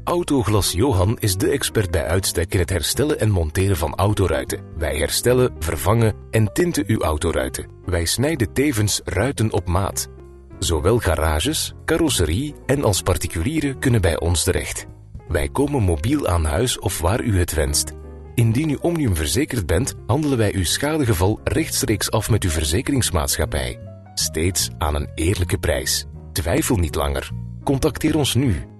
Autoglas Johan is de expert bij uitstek in het herstellen en monteren van autoruiten. Wij herstellen, vervangen en tinten uw autoruiten. Wij snijden tevens ruiten op maat. Zowel garages, carrosserie en als particulieren kunnen bij ons terecht. Wij komen mobiel aan huis of waar u het wenst. Indien u Omnium verzekerd bent, handelen wij uw schadegeval rechtstreeks af met uw verzekeringsmaatschappij. Steeds aan een eerlijke prijs. Twijfel niet langer. Contacteer ons nu